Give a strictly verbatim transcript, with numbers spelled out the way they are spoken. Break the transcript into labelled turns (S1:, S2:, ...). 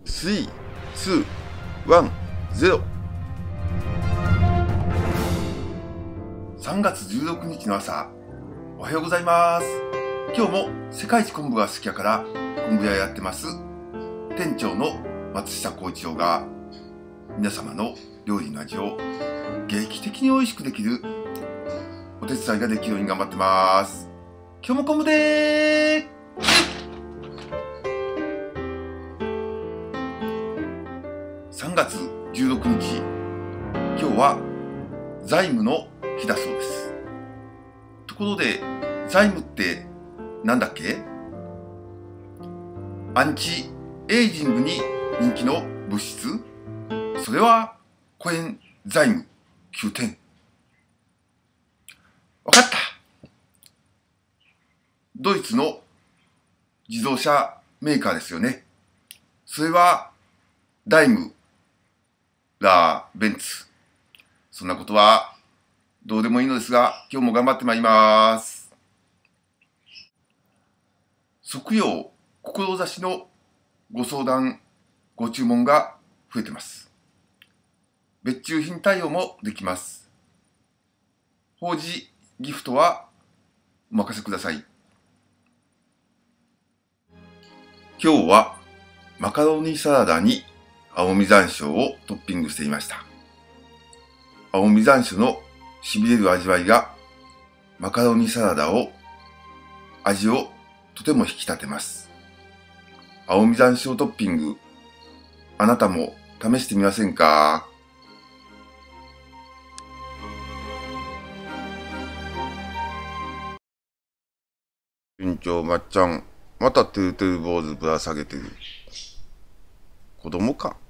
S1: スリー、ツー、ワン、ゼロ。さんがつじゅうろくにちの朝、おはようございます。今日も世界一昆布が好きやから昆布屋やってます店長の松下幸一郎が皆様の料理の味を劇的に美味しくできるお手伝いができるように頑張ってます。今日も昆布でーさんがつじゅうろくにち、今日は財務の日だそうです。ところで、財務ってなんだっけ？アンチエイジングに人気の物質？それはコエンザイムきゅうてん。わかった。ドイツの自動車メーカーですよね。それはダイムラーベンツ。そんなことはどうでもいいのですが、今日も頑張ってまいります。測量、志のご相談、ご注文が増えてます。別注品対応もできます。法事ギフトはお任せください。今日はマカロニサラダに青実山椒をトッピングしていました。青実山椒の痺れる味わいがマカロニサラダを味をとても引き立てます。青実山椒トッピング、あなたも試してみませんか？店長まっちゃん、またトゥートゥー坊主ぶら下げてる。子供か。